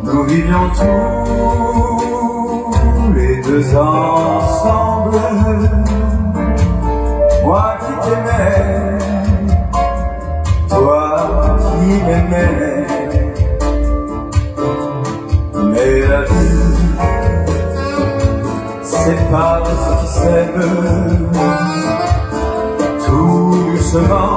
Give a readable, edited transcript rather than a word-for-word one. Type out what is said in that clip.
Nous vivions tous les deux ensemble, moi qui t'aimais, toi qui m'aimais. Mais la vie sépare ceux qui s'aiment tout doucement.